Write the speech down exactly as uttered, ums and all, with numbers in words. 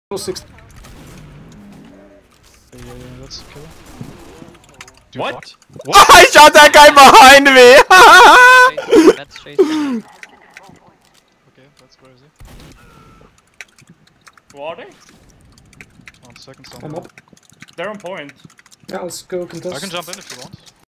six. Yeah, yeah, that's a killer. Dude, What? what? What? I shot that guy behind me! That's straight. Okay, that's crazy. Who are they? One second, I'm somewhere. up. They're on point. Yeah, let's go contest. I can jump in if you want.